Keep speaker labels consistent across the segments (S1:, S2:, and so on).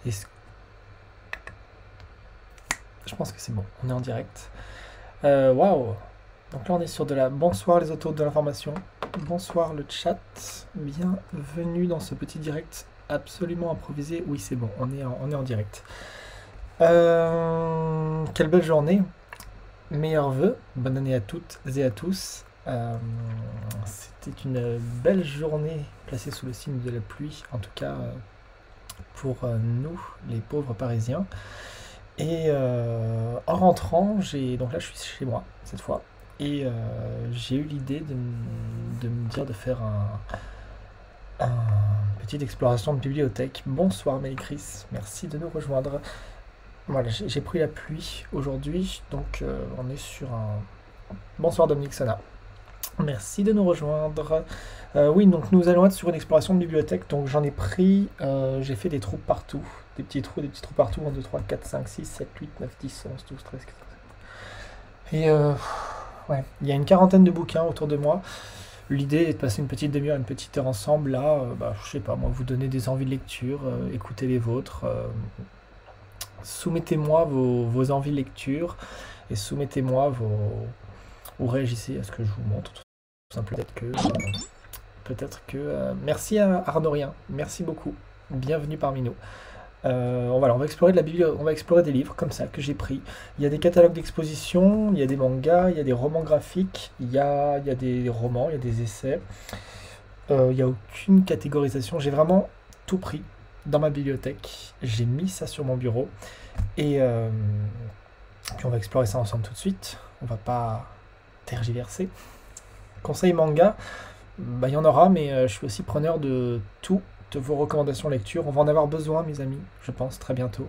S1: Est-ce- Je pense que c'est bon, on est en direct. Waouh! Donc là on est sur de la... Bonsoir les autour de l'information. Bonsoir le chat. Bienvenue dans ce petit direct absolument improvisé. Oui c'est bon, on est en direct. Quelle belle journée. Meilleurs vœux. Bonne année à toutes et à tous. C'était une belle journée placée sous le signe de la pluie, en tout cas pour nous, les pauvres Parisiens. Et en rentrant, donc là je suis chez moi cette fois, et j'ai eu l'idée de me dire de faire un petite exploration de bibliothèque. Bonsoir Mélicris, merci de nous rejoindre. Voilà, j'ai pris la pluie aujourd'hui, donc on est sur un... Bonsoir Dominique Sana. Merci de nous rejoindre. Oui, donc nous allons être sur une exploration de bibliothèque. Donc j'en ai pris, j'ai fait des trous partout. Des petits trous partout. 1, 2, 3, 4, 5, 6, 7, 8, 9, 10, 11, 12, 13, 14. Et ouais, il y a une quarantaine de bouquins autour de moi. L'idée est de passer une petite demi-heure, une petite heure ensemble. Là, je sais pas, moi, vous donner des envies de lecture, écoutez les vôtres. Soumettez-moi vos envies de lecture et soumettez-moi ou réagissez à ce que je vous montre. Tout simplement, merci à Arnorien, merci beaucoup, bienvenue parmi nous. On va explorer on va explorer des livres comme ça que j'ai pris. Il y a des catalogues d'exposition, il y a des mangas, il y a des romans graphiques, il y a des romans, il y a des essais. Il n'y a aucune catégorisation, j'ai vraiment tout pris dans ma bibliothèque. J'ai mis ça sur mon bureau et puis on va explorer ça ensemble tout de suite. On va pas tergiverser. Conseil manga, il y en aura, mais je suis aussi preneur de toutes vos recommandations lecture. On va en avoir besoin, mes amis, je pense, très bientôt.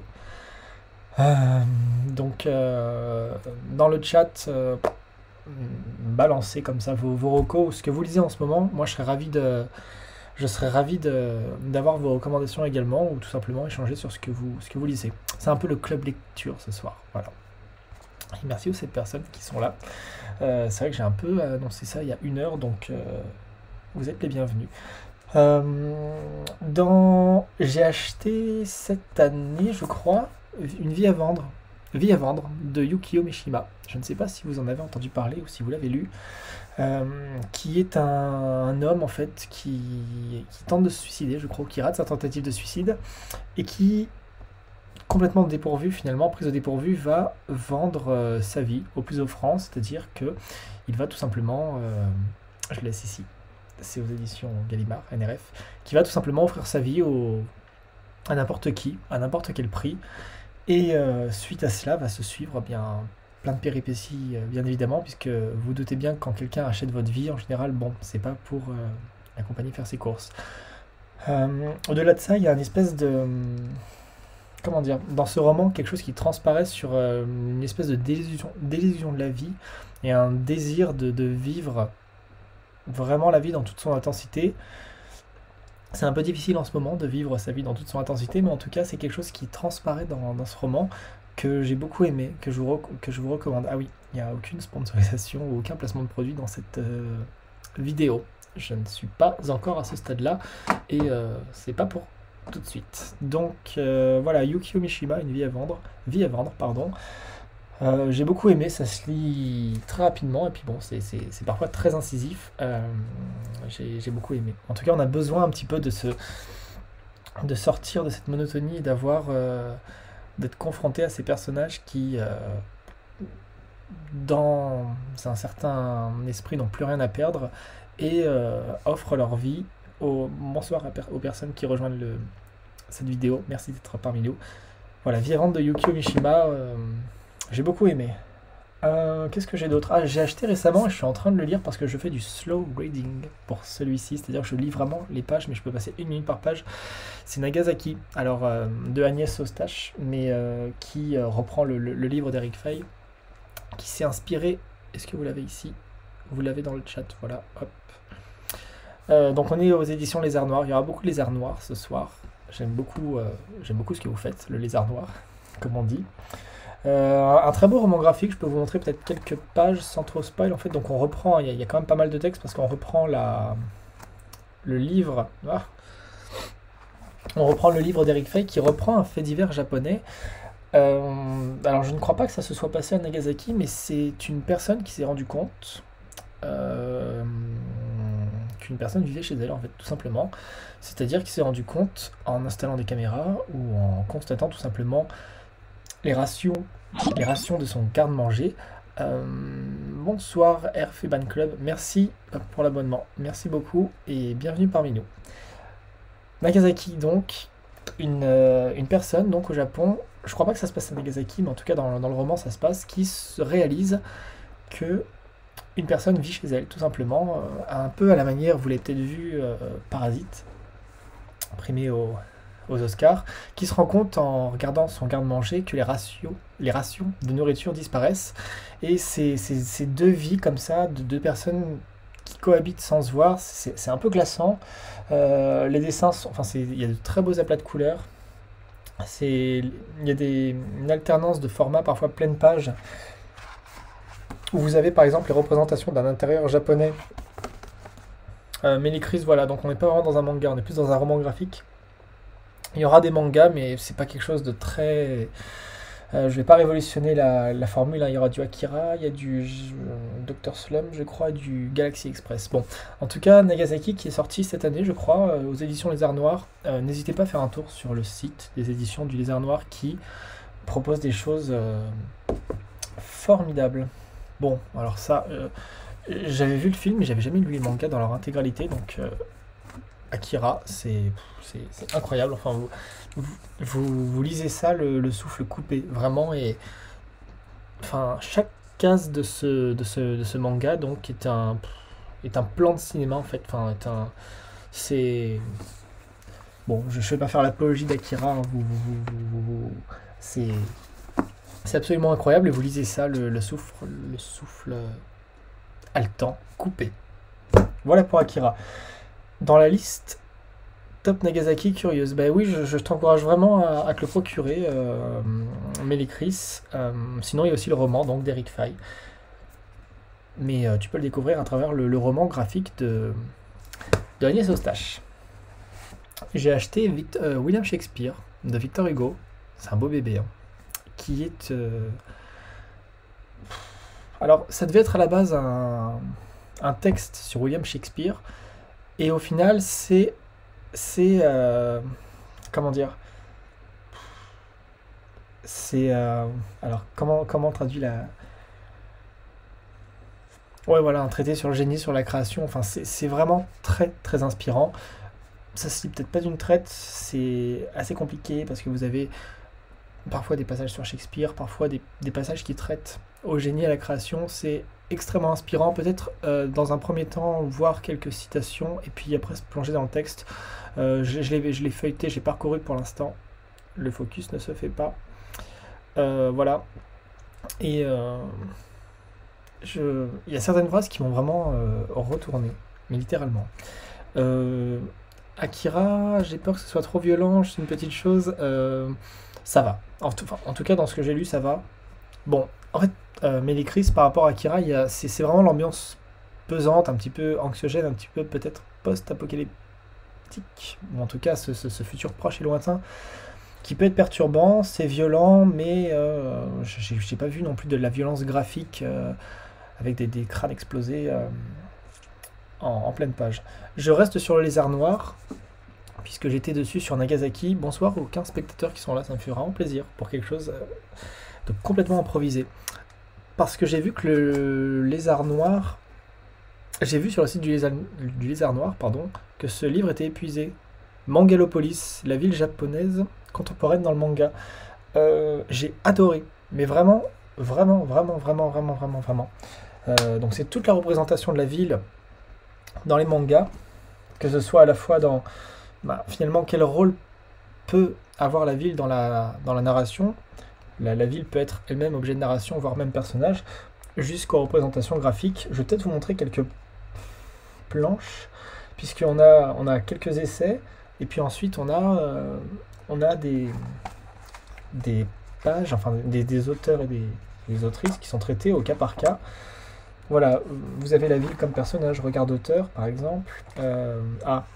S1: Donc, dans le chat, balancez comme ça vos recos, ou ce que vous lisez en ce moment. Moi, je serais ravi d'avoir vos recommandations également, ou tout simplement échanger sur ce que vous lisez. C'est un peu le club lecture ce soir. Voilà. Et merci aux 7 personnes qui sont là. C'est vrai que j'ai un peu annoncé ça il y a 1 heure, donc vous êtes les bienvenus. J'ai acheté cette année, je crois, une Vie à vendre. Vie à vendre de Yukio Mishima. Je ne sais pas si vous en avez entendu parler ou si vous l'avez lu. Qui est un homme en fait qui tente de se suicider, je crois, qui rate sa tentative de suicide et qui, complètement dépourvu finalement, prise au dépourvu, va vendre sa vie au plus offrant, c'est-à-dire que il va tout simplement, je laisse ici, c'est aux éditions Gallimard, NRF, qui va tout simplement offrir sa vie à n'importe qui, à n'importe quel prix, et suite à cela va se suivre bien plein de péripéties, bien évidemment, puisque vous doutez bien que quand quelqu'un achète votre vie, en général, bon, c'est pas pour l'accompagner faire ses courses. Au-delà de ça, il y a une espèce de... Comment dire, dans ce roman, quelque chose qui transparaît sur une espèce de désillusion de la vie et un désir de vivre vraiment la vie dans toute son intensité. C'est un peu difficile en ce moment de vivre sa vie dans toute son intensité, mais en tout cas, c'est quelque chose qui transparaît dans ce roman que j'ai beaucoup aimé, que je vous recommande. Ah oui, il n'y a aucune sponsorisation ou aucun placement de produit dans cette vidéo. Je ne suis pas encore à ce stade-là et c'est pas pour tout de suite. Donc voilà, Yukio Mishima, une vie à vendre, pardon. J'ai beaucoup aimé, ça se lit très rapidement et puis bon, c'est parfois très incisif. J'ai beaucoup aimé. En tout cas, on a besoin un petit peu de sortir de cette monotonie et d'être confronté à ces personnages qui, dans un certain esprit, n'ont plus rien à perdre et offrent leur vie. Bonsoir aux personnes qui rejoignent cette vidéo. Merci d'être parmi nous. Voilà, Vie à vendre de Yukio Mishima. J'ai beaucoup aimé. Qu'est-ce que j'ai d'autre? Ah, j'ai acheté récemment et je suis en train de le lire parce que je fais du slow reading pour celui-ci, c'est-à-dire que je lis vraiment les pages, mais je peux passer 1 minute par page. C'est Nagasaki, alors de Agnès Eustache, mais qui reprend le livre d'Eric Fay, qui s'est inspiré. Est-ce que vous l'avez ici? Vous l'avez dans le chat, voilà, hop. Donc on est aux éditions Lézard Noir. Il y aura beaucoup de Lézard Noir ce soir. J'aime beaucoup ce que vous faites, le Lézard Noir, comme on dit. Un très beau roman graphique, je peux vous montrer peut-être quelques pages sans trop spoil en fait. Donc on reprend, il y a quand même pas mal de textes parce qu'on reprend le livre On reprend le livre d'Eric Fay qui reprend un fait divers japonais. Alors je ne crois pas que ça se soit passé à Nagasaki, mais c'est une personne qui s'est rendu compte euh, qu'une personne vivait chez elle, en fait, tout simplement. C'est-à-dire qu'il s'est rendu compte en installant des caméras ou en constatant tout simplement les rations, les rations de son garde-manger. Bonsoir RF Ban Club, merci pour l'abonnement, merci beaucoup et bienvenue parmi nous. Nagasaki donc, une personne donc au Japon, je crois pas que ça se passe à Nagasaki, mais en tout cas dans le roman ça se passe, qui se réalise que une personne vit chez elle tout simplement, un peu à la manière, vous l'avez peut-être vu, Parasite, primé aux Oscars, qui se rend compte en regardant son garde-manger que les rations de nourriture disparaissent. Et c'est deux vies comme ça, de deux personnes qui cohabitent sans se voir. C'est un peu glaçant. Les dessins, enfin, il y a de très beaux aplats de couleurs. Il y a une alternance de formats, parfois pleine page, où vous avez par exemple les représentations d'un intérieur japonais. Mélicris, voilà, donc on n'est pas vraiment dans un manga, on est plus dans un roman graphique. Il y aura des mangas, mais c'est pas quelque chose de très. Je vais pas révolutionner la formule, hein. Il y aura du Akira, il y a du Dr. Slum, je crois, et du Galaxy Express. Bon, en tout cas, Nagasaki qui est sorti cette année, je crois, aux éditions Lézard Noir. N'hésitez pas à faire un tour sur le site des éditions du Lézard Noir qui propose des choses formidables. Bon, alors ça, j'avais vu le film, mais j'avais jamais lu les mangas dans leur intégralité, donc. Akira, c'est incroyable. Enfin, vous lisez ça, le souffle coupé, vraiment. Et enfin, chaque case de ce manga donc est un plan de cinéma en fait. Enfin, c'est bon. Je ne vais pas faire l'apologie d'Akira. Hein, c'est absolument incroyable. Et vous lisez ça, le souffle haletant, coupé. Voilà pour Akira. Dans la liste Top Nagasaki curieuse, bah oui, je t'encourage vraiment à te le procurer, Mélicris. Sinon, il y a aussi le roman donc d'Eric Fay. Mais tu peux le découvrir à travers le roman graphique de Agnès Eustache. J'ai acheté William Shakespeare de Victor Hugo. C'est un beau bébé, hein, qui est. Alors, ça devait être à la base un texte sur William Shakespeare. Et au final, comment dire? Alors, comment on traduit la. Ouais, voilà, un traité sur le génie, sur la création. Enfin, c'est vraiment très, très inspirant. Ça se lit peut-être pas d'une traite, c'est assez compliqué parce que vous avez parfois des passages sur Shakespeare, parfois des passages qui traitent au génie, à la création. C'est extrêmement inspirant. Peut-être dans un premier temps voir quelques citations et puis après se plonger dans le texte. Je l'ai feuilleté, j'ai parcouru pour l'instant. Le focus ne se fait pas. Voilà. Et il y a certaines phrases qui m'ont vraiment retourné, mais littéralement. Akira, j'ai peur que ce soit trop violent, c'est une petite chose. Ça va. En tout cas, dans ce que j'ai lu, ça va. Bon, en fait, Mélicris, par rapport à Akira, c'est vraiment l'ambiance pesante, un petit peu anxiogène, un petit peu peut-être post-apocalyptique, ou en tout cas ce futur proche et lointain, qui peut être perturbant, c'est violent, mais j'ai pas vu non plus de la violence graphique avec des crânes explosés en pleine page. Je reste sur le Lézard Noir, puisque j'étais dessus sur Nagasaki. Bonsoir aux 15 spectateurs qui sont là, ça me fait vraiment plaisir pour quelque chose de complètement improvisé. Parce que j'ai vu que le Lézard Noir, j'ai vu sur le site du Lézard Noir, pardon, que ce livre était épuisé. Mangalopolis, la ville japonaise contemporaine dans le manga. J'ai adoré, mais vraiment, vraiment, vraiment, vraiment, vraiment, vraiment, vraiment. Donc c'est toute la représentation de la ville dans les mangas, que ce soit à la fois dans finalement quel rôle peut avoir la ville dans la narration. La ville peut être elle-même objet de narration, voire même personnage, jusqu'aux représentations graphiques. Je vais peut-être vous montrer quelques planches, puisqu'on a quelques essais, et puis ensuite on a des pages, enfin des auteurs et des autrices qui sont traités au cas par cas. Voilà, vous avez la ville comme personnage, regard d'auteur par exemple.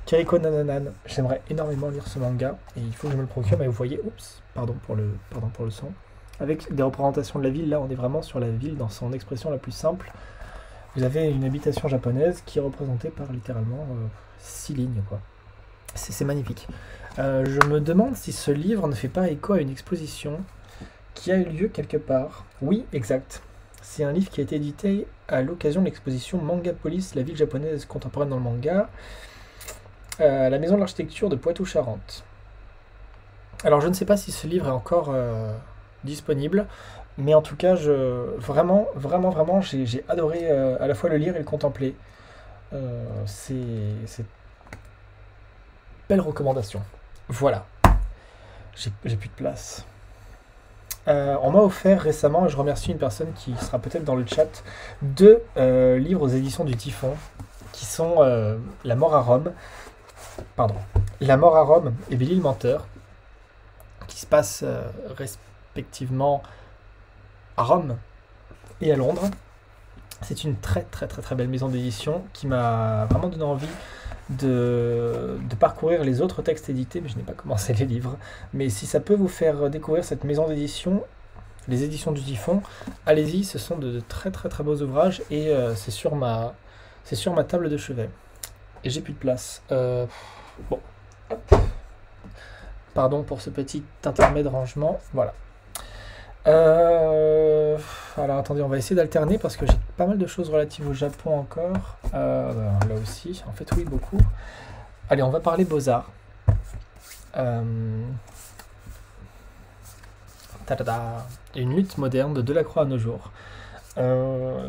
S1: Kiriko Nananan, j'aimerais énormément lire ce manga et il faut que je me le procure, mais vous voyez, oups, pardon pour le son, avec des représentations de la ville, là on est vraiment sur la ville dans son expression la plus simple. Vous avez une habitation japonaise qui est représentée par littéralement 6 lignes, quoi. C'est magnifique. Je me demande si ce livre ne fait pas écho à une exposition qui a eu lieu quelque part. Oui, exact. C'est un livre qui a été édité à l'occasion de l'exposition Mangapolis, la ville japonaise contemporaine dans le manga, à la maison de l'architecture de Poitou-Charentes. Alors je ne sais pas si ce livre est encore disponible, mais en tout cas, vraiment, j'ai adoré à la fois le lire et le contempler. C'est belle recommandation. Voilà, j'ai plus de place. On m'a offert récemment, et je remercie une personne qui sera peut-être dans le chat, 2 livres aux éditions du Typhon, qui sont La mort à Rome, et Billy le menteur, qui se passent respectivement à Rome et à Londres. C'est une très belle maison d'édition qui m'a vraiment donné envie de parcourir les autres textes édités, mais je n'ai pas commencé les livres. Mais si ça peut vous faire découvrir cette maison d'édition, les éditions du Typhon, allez-y, ce sont de très beaux ouvrages et c'est sur ma table de chevet. Et j'ai plus de place. Bon. Pardon pour ce petit intermède rangement. Voilà. Alors attendez, on va essayer d'alterner parce que j'ai pas mal de choses relatives au Japon encore. Là aussi, en fait oui, beaucoup. Allez, on va parler Beaux-Arts. Une lutte moderne de Delacroix à nos jours. Bon,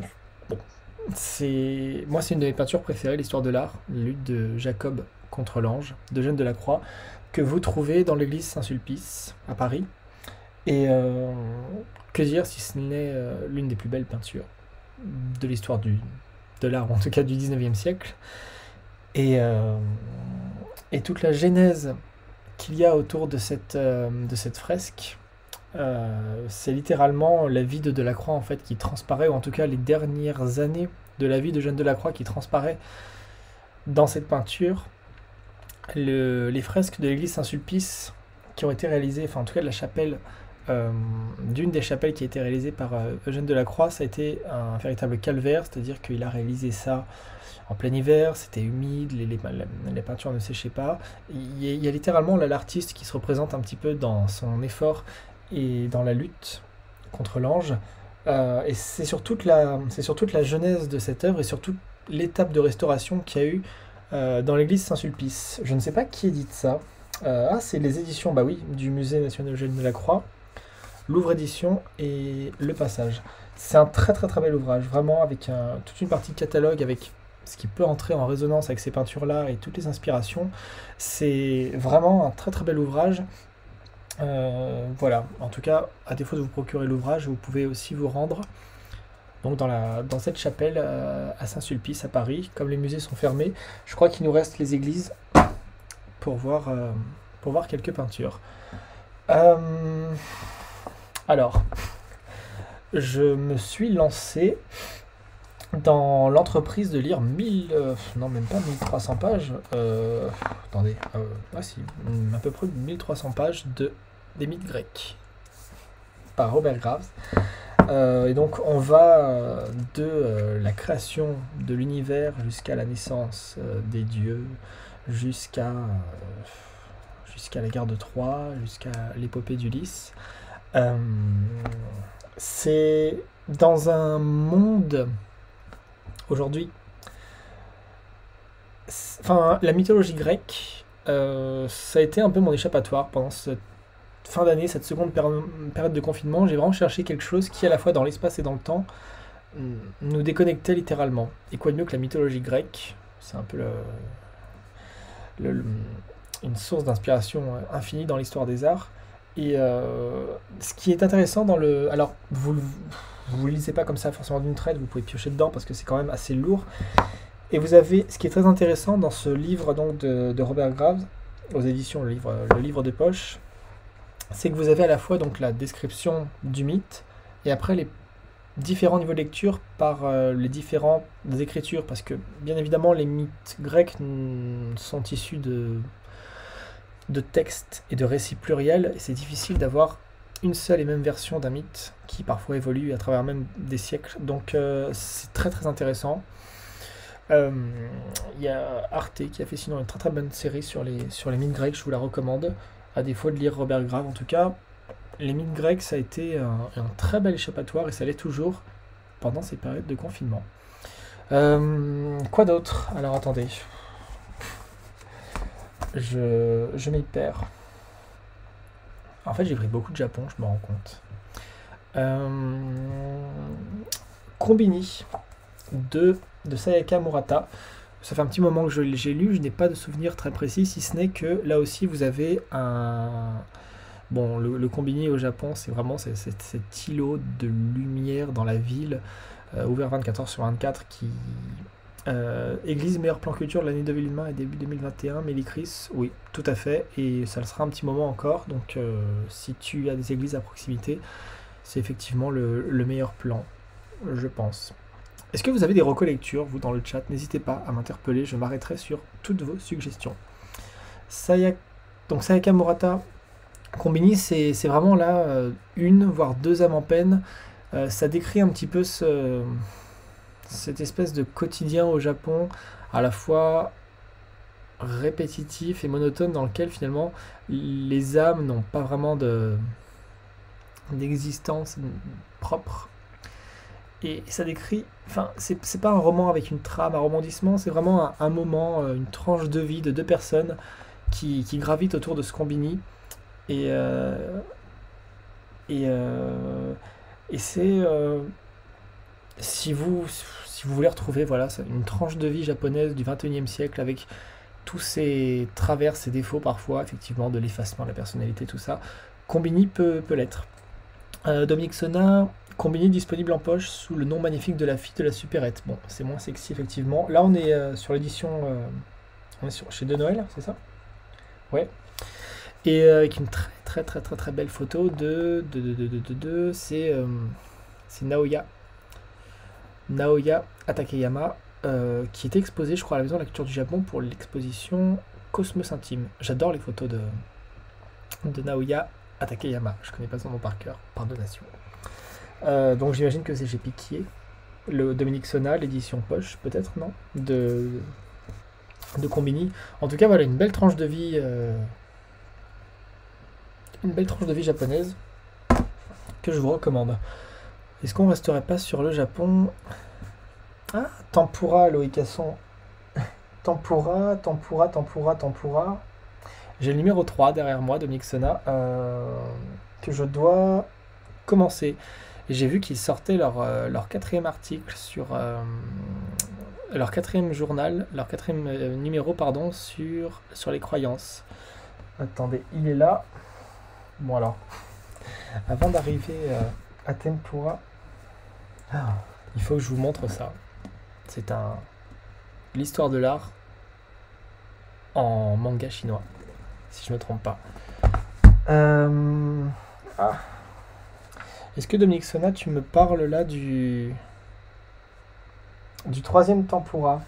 S1: c'est une de mes peintures préférées, l'histoire de l'art, la lutte de Jacob contre l'ange, de Eugène Delacroix, que vous trouvez dans l'église Saint-Sulpice à Paris. Et que dire si ce n'est l'une des plus belles peintures de l'histoire de l'art, en tout cas du 19e siècle. Et toute la genèse qu'il y a autour de cette fresque, c'est littéralement la vie de Delacroix en fait, qui transparaît, ou en tout cas les dernières années de la vie de Eugène Delacroix qui transparaît dans cette peinture. Les fresques de l'église Saint-Sulpice qui ont été réalisées, enfin en tout cas de la chapelle, d'une des chapelles qui a été réalisée par Eugène Delacroix, ça a été un véritable calvaire, c'est-à-dire qu'il a réalisé ça en plein hiver, c'était humide, les peintures ne séchaient pas. Il y a littéralement là l'artiste qui se représente un petit peu dans son effort et dans la lutte contre l'ange, et c'est sur toute la genèse de cette œuvre et sur toute l'étape de restauration qu'il y a eu dans l'église Saint-Sulpice. Je ne sais pas qui édite ça. C'est les éditions, bah oui, du Musée national Eugène Delacroix, Louvre Édition et Le Passage. C'est un très bel ouvrage, vraiment, avec toute une partie de catalogue, avec ce qui peut entrer en résonance avec ces peintures-là et toutes les inspirations. C'est vraiment un très bel ouvrage. Voilà, en tout cas, à défaut de vous procurer l'ouvrage, vous pouvez aussi vous rendre donc dans cette chapelle à Saint-Sulpice, à Paris. Comme les musées sont fermés, je crois qu'il nous reste les églises pour voir quelques peintures. Alors, je me suis lancé dans l'entreprise de lire non même pas 1300 pages, attendez, si, à peu près 1300 pages des mythes grecs par Robert Graves. Et donc on va de la création de l'univers jusqu'à la naissance des dieux, jusqu'à la guerre de Troie, jusqu'à l'épopée d'Ulysse. C'est dans un monde aujourd'hui, la mythologie grecque, ça a été un peu mon échappatoire pendant cette fin d'année, cette seconde période de confinement. J'ai vraiment cherché quelque chose qui, à la fois dans l'espace et dans le temps, nous déconnectait littéralement. Et quoi de mieux que la mythologie grecque? C'est un peu une source d'inspiration infinie dans l'histoire des arts. Et ce qui est intéressant dans le... Alors, vous ne lisez pas comme ça forcément d'une traite, vous pouvez piocher dedans parce que c'est quand même assez lourd. Et vous avez... Ce qui est très intéressant dans ce livre donc, de Robert Graves, aux éditions le livre de poche, c'est que vous avez à la fois donc, la description du mythe et après différents niveaux de lecture par les différentes écritures, parce que bien évidemment les mythes grecs sont issus de textes et de récits pluriels, et c'est difficile d'avoir une seule et même version d'un mythe qui parfois évolue à travers même des siècles, donc c'est très très intéressant. Il y a Arte qui a fait sinon une très très bonne série sur les mythes grecs, je vous la recommande, à défaut de lire Robert Grave en tout cas. Les mythes grecs, ça a été un très bel échappatoire et ça l'est toujours pendant ces périodes de confinement. Quoi d'autre? Alors attendez, je m'y perds. En fait, j'ai pris beaucoup de Japon, je me rends compte. Combini de Sayaka Murata. Ça fait un petit moment que j'ai lu, je n'ai pas de souvenir très précis, si ce n'est que là aussi vous avez un... Bon, le Combini au Japon, c'est vraiment cet îlot de lumière dans la ville, ouvert 24 heures sur 24, qui... Église meilleur plan culture de l'année 2020 et début 2021, Mélicris, oui, tout à fait, et ça le sera un petit moment encore, donc si tu as des églises à proximité, c'est effectivement le meilleur plan, je pense. Est-ce que vous avez des recollectures, vous, dans le chat? N'hésitez pas à m'interpeller, je m'arrêterai sur toutes vos suggestions. Donc Sayaka Murata, Combini, c'est vraiment là une, voire deux âmes en peine. Ça décrit un petit peu cette espèce de quotidien au Japon, à la fois répétitif et monotone, dans lequel finalement les âmes n'ont pas vraiment d'existence propre. Et ça décrit, enfin, c'est pas un roman avec une trame, un rebondissement, c'est vraiment un moment, une tranche de vie de deux personnes qui gravitent autour de ce Combini. Et c'est si vous voulez retrouver voilà, une tranche de vie japonaise du 21e siècle avec tous ses travers, ses défauts parfois, effectivement, de l'effacement, de la personnalité, tout ça, Combini peut l'être. Dominique Sonna, Combini disponible en poche sous le nom magnifique de la fille de la supérette. Bon, c'est moins sexy, effectivement. Là, on est sur l'édition... on est chez De Noël, c'est ça? Ouais. Et avec une très très très très très belle photo c'est Naoya Atakeyama, qui était exposée, je crois, à la Maison de la Culture du Japon pour l'exposition Cosmos Intime. J'adore les photos de Naoya Atakeyama. Je connais pas son nom par cœur, par donation. Donc j'imagine que c'est chez Piquier. Le Dominique Sonna, l'édition poche, peut-être, non, de Combini. En tout cas, voilà, une belle tranche de vie... une belle tranche de vie japonaise que je vous recommande. Est-ce qu'on resterait pas sur le Japon? Ah, Tempura, Loïc Casson. Tempura. J'ai le numéro 3 derrière moi, Dominique Sonna, que je dois commencer. Et j'ai vu qu'ils sortaient leur quatrième article sur... leur quatrième journal, leur quatrième numéro, pardon, sur les croyances. Attendez, il est là. Bon alors, avant d'arriver à Tempura, il faut que je vous montre ça. C'est l'histoire de l'art en manga chinois, si je ne me trompe pas. Est-ce que Dominique Sonna, tu me parles là du troisième Tempura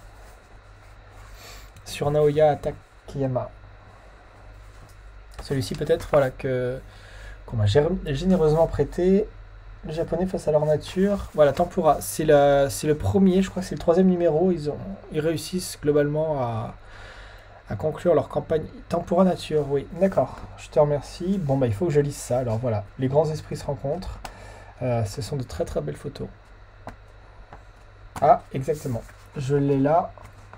S1: sur Naoya Atakeyama? Celui-ci peut-être, voilà, qu'on m'a généreusement prêté. Les Japonais face à leur nature. Voilà, Tempura, c'est le premier, je crois que c'est le troisième numéro. Ils réussissent globalement à conclure leur campagne. Tempura nature, oui, d'accord, je te remercie. Bon, bah il faut que je lise ça, alors voilà. Les grands esprits se rencontrent. Ce sont de très très belles photos. Ah, exactement. Je l'ai là.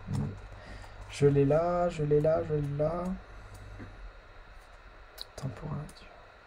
S1: Tempura nature.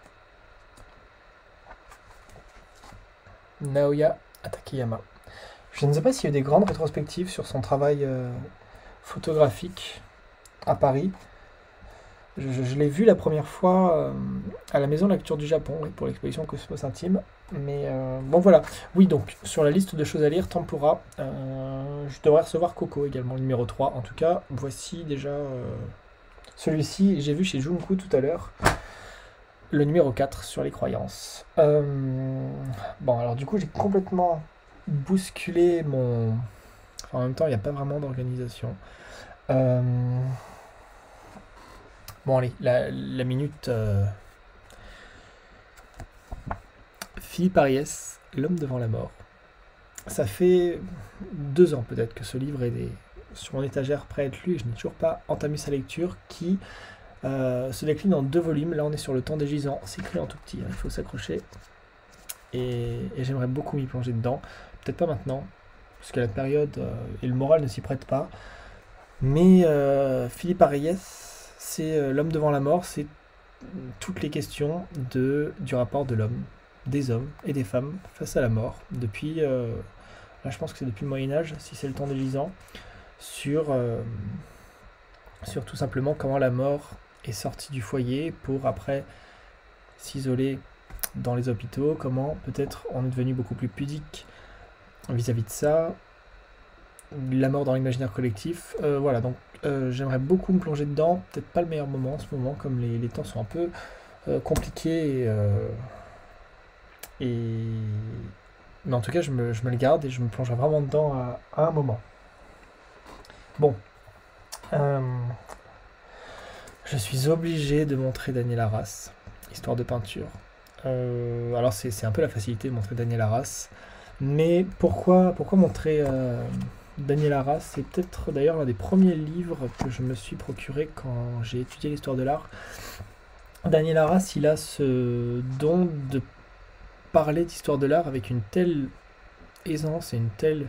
S1: Naoya Atakeyama. Je ne sais pas s'il y a eu des grandes rétrospectives sur son travail photographique à Paris. Je l'ai vu la première fois à la Maison de la Culture du Japon, oui, pour l'exposition Cosmos Intime. Mais bon voilà. Oui, donc sur la liste de choses à lire, Tempura. Je devrais recevoir Coco également, le numéro 3. En tout cas, voici déjà celui-ci. J'ai vu chez Junku tout à l'heure. le numéro 4 sur les croyances. Bon, alors du coup, j'ai complètement bousculé mon... Enfin, en même temps, il n'y a pas vraiment d'organisation. Euh, Bon, allez, la minute... Philippe Ariès, L'homme devant la mort. Ça fait 2 ans peut-être que ce livre est sur mon étagère prêt à être lu et je n'ai toujours pas entamé sa lecture qui se décline en 2 volumes. Là on est sur le temps des gisants, c'est écrit en tout petit, hein, il faut s'accrocher. Et j'aimerais beaucoup m'y plonger dedans. Peut-être pas maintenant, parce que la période et le moral ne s'y prêtent pas. Mais Philippe Ariès, c'est L'homme devant la mort, c'est toutes les questions du rapport de l'homme, des hommes et des femmes face à la mort, depuis, là je pense que c'est depuis le Moyen-Âge, si c'est le temps des gisants, sur tout simplement comment la mort est sortie du foyer pour après s'isoler dans les hôpitaux, comment peut-être on est devenu beaucoup plus pudique vis-à-vis de ça, la mort dans l'imaginaire collectif, voilà, donc j'aimerais beaucoup me plonger dedans, peut-être pas le meilleur moment en ce moment, comme les temps sont un peu compliqués, mais en tout cas je me le garde et je me plongerai vraiment dedans à un moment. Bon, je suis obligé de montrer Daniel Arras, Histoire de peinture. Alors c'est un peu la facilité de montrer Daniel Arras, mais pourquoi montrer Daniel Arras? C'est peut-être d'ailleurs l'un des premiers livres que je me suis procuré quand j'ai étudié l'histoire de l'art. Daniel Arras, il a ce don de parler d'histoire de l'art avec une telle aisance et une telle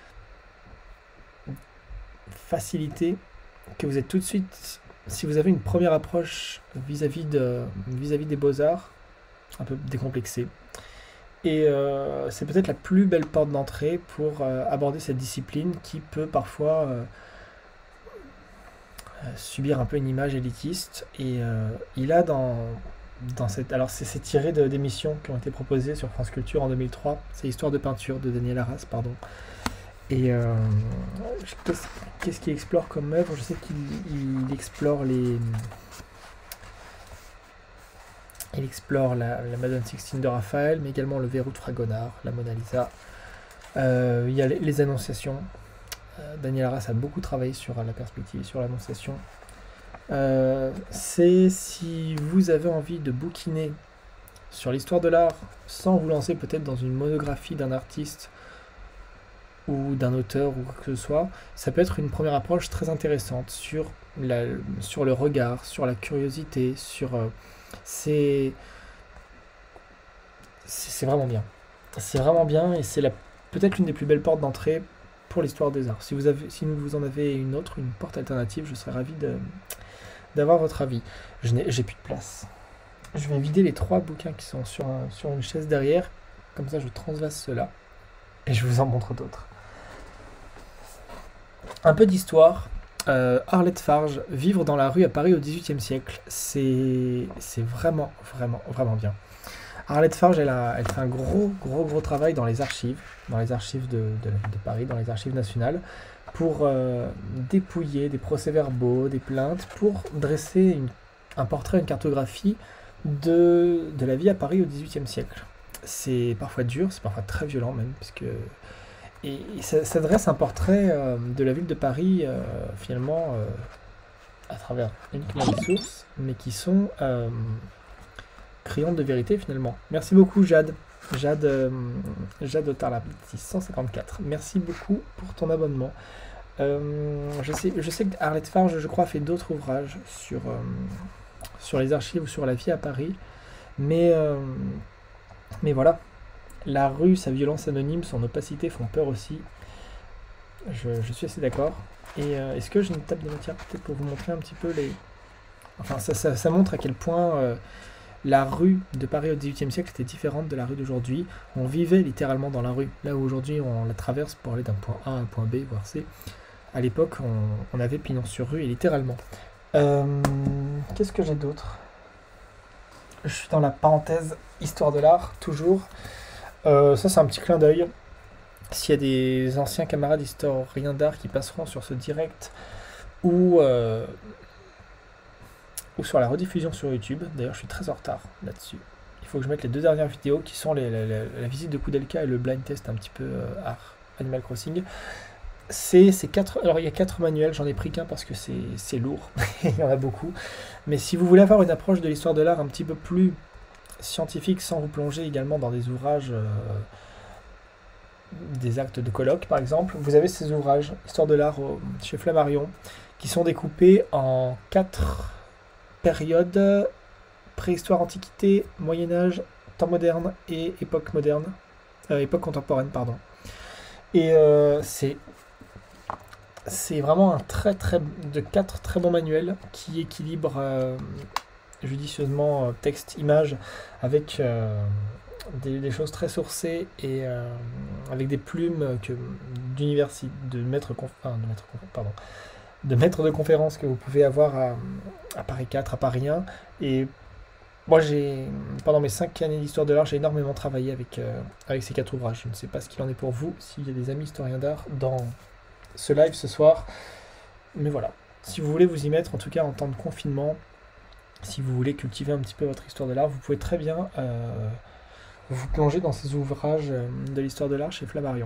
S1: facilité que vous êtes tout de suite, si vous avez une première approche vis-à-vis des beaux-arts, un peu décomplexée. Et c'est peut-être la plus belle porte d'entrée pour aborder cette discipline qui peut parfois subir un peu une image élitiste. Et il a dans cette... Alors c'est tiré d'émissions qui ont été proposées sur France Culture en 2003. C'est Histoire de peinture de Daniel Arras, pardon. Et qu'est-ce qu'il explore comme œuvre? Je sais qu'il explore Il explore la Madone Sixtine de Raphaël, mais également le Verrou de Fragonard, la Mona Lisa. Il y a les Annonciations. Daniel Arras a beaucoup travaillé sur la perspective, sur l'Annonciation. C'est si vous avez envie de bouquiner sur l'histoire de l'art, sans vous lancer peut-être dans une monographie d'un artiste ou d'un auteur ou quoi que ce soit, ça peut être une première approche très intéressante sur le regard, sur la curiosité, c'est vraiment bien. C'est vraiment bien et c'est peut-être l'une des plus belles portes d'entrée pour l'histoire des arts. Si vous en avez une autre, une porte alternative, je serais ravi d'avoir votre avis. J'ai plus de place. Je vais vider les 3 bouquins qui sont sur une chaise derrière. Comme ça, je transvase ceux-là. Et je vous en montre d'autres. Un peu d'histoire. Arlette Farge, Vivre dans la rue à Paris au XVIIIe siècle. C'est vraiment, vraiment, vraiment bien. Arlette Farge, elle fait un gros travail dans les archives de Paris, dans les archives nationales, pour dépouiller des procès-verbaux, des plaintes, pour dresser un portrait, une cartographie de la vie à Paris au XVIIIe siècle. C'est parfois dur, c'est parfois très violent même, et ça dresse un portrait de la ville de Paris, finalement, à travers uniquement des sources, mais qui sont criantes de vérité, finalement. Merci beaucoup, Jade Otarlapti, 654. Merci beaucoup pour ton abonnement. Je sais que Arlette Farge, je crois, fait d'autres ouvrages sur les archives ou sur la vie à Paris, mais voilà. La rue, sa violence anonyme, son opacité font peur aussi. Je suis assez d'accord. Et est-ce que j'ai une table de matière peut-être pour vous montrer un petit peu les... Enfin, ça montre à quel point la rue de Paris au XVIIIe siècle était différente de la rue d'aujourd'hui. On vivait littéralement dans la rue. Là où aujourd'hui on la traverse pour aller d'un point A à un point B, voire C. À l'époque, on avait pignon sur rue et littéralement. Qu'est-ce que j'ai d'autre? Je suis dans la parenthèse Histoire de l'art, toujours. Ça, c'est un petit clin d'œil. S'il y a des anciens camarades historiens d'art qui passeront sur ce direct ou ou sur la rediffusion sur YouTube. D'ailleurs, je suis très en retard là-dessus. Il faut que je mette les 2 dernières vidéos qui sont la visite de Koudelka et le blind test un petit peu Animal Crossing. Alors il y a 4 manuels, j'en ai pris qu'un parce que c'est lourd, il y en a beaucoup. Mais si vous voulez avoir une approche de l'histoire de l'art un petit peu plus scientifique sans vous plonger également dans des ouvrages, des actes de colloque par exemple, vous avez ces ouvrages, Histoire de l'art chez Flammarion, qui sont découpés en 4 périodes, préhistoire, antiquité, Moyen-Âge, temps moderne et époque moderne, époque contemporaine, pardon. Et c'est vraiment de 4 très bons manuels qui équilibrent judicieusement texte, image, avec des choses très sourcées et avec des plumes de maîtres de conférences que vous pouvez avoir à Paris 4, à Paris 1. Et moi, pendant mes 5 années d'histoire de l'art, j'ai énormément travaillé avec ces 4 ouvrages. Je ne sais pas ce qu'il en est pour vous, s'il y a des amis historiens d'art dans ce live ce soir. Mais voilà, si vous voulez vous y mettre, en tout cas en temps de confinement, si vous voulez cultiver un petit peu votre histoire de l'art, vous pouvez très bien vous plonger dans ces ouvrages de l'histoire de l'art chez Flammarion.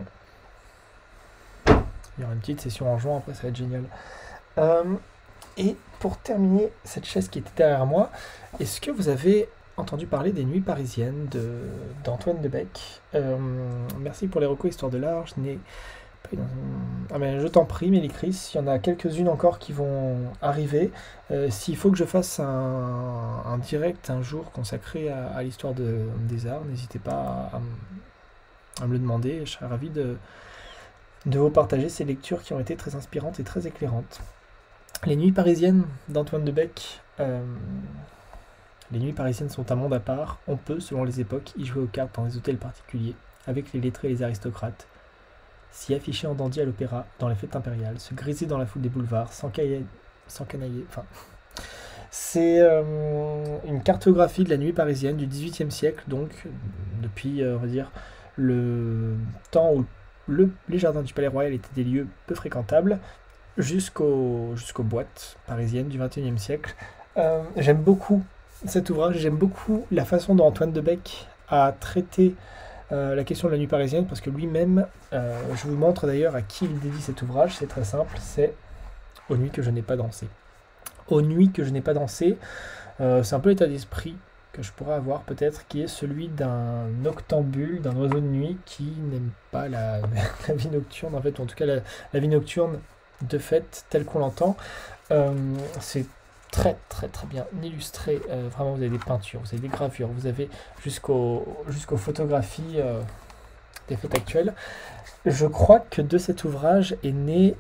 S1: Il y aura une petite session en juin, après ça va être génial. Et pour terminer cette chaise qui était derrière moi, est-ce que vous avez entendu parler des Nuits parisiennes d'Antoine Debec? Merci pour les recos histoire de l'art. Je n'ai pas eu Ah ben, je t'en prie, Mélicris, il y en a quelques-unes encore qui vont arriver. S'il faut que je fasse un direct un jour consacré à l'histoire des arts, n'hésitez pas à me le demander. Je serais ravi de vous partager ces lectures qui ont été très inspirantes et très éclairantes. Les Nuits parisiennes d'Antoine Debec. Les Nuits parisiennes sont un monde à part. On peut, selon les époques, y jouer aux cartes dans des hôtels particuliers, avec les lettrés et les aristocrates, s'y afficher en dandy à l'opéra, dans les fêtes impériales, se griser dans la foule des boulevards, sans canailler. Enfin, c'est une cartographie de la nuit parisienne du XVIIIe siècle, donc depuis, on va dire, le temps où les jardins du Palais Royal étaient des lieux peu fréquentables, jusqu'aux boîtes parisiennes du XXIe siècle. J'aime beaucoup cet ouvrage, j'aime beaucoup la façon dont Antoine Debec a traité la question de la nuit parisienne, parce que lui-même, je vous montre d'ailleurs à qui il dédie cet ouvrage, c'est très simple, c'est « Aux nuits que je n'ai pas dansé ». « Aux nuits que je n'ai pas dansé », c'est un peu l'état d'esprit que je pourrais avoir peut-être, qui est celui d'un noctambule, d'un oiseau de nuit qui n'aime pas la vie nocturne, en fait, ou en tout cas la vie nocturne de fait, telle qu'on l'entend. C'est très bien illustré, vraiment vous avez des peintures, vous avez des gravures, vous avez jusqu'aux photographies des fêtes actuelles. Je crois que de cet ouvrage est né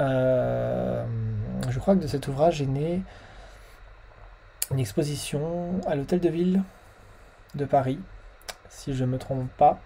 S1: une exposition à l'Hôtel de Ville de Paris, si je ne me trompe pas.